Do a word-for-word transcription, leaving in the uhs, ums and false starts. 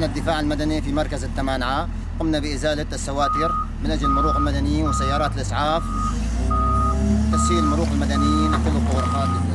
احنا الدفاع المدني في مركز التمانعة قمنا بإزالة السواتر من أجل مرور المدنيين وسيارات الإسعاف وتسهيل مرور المدنيين في كل الطرقات.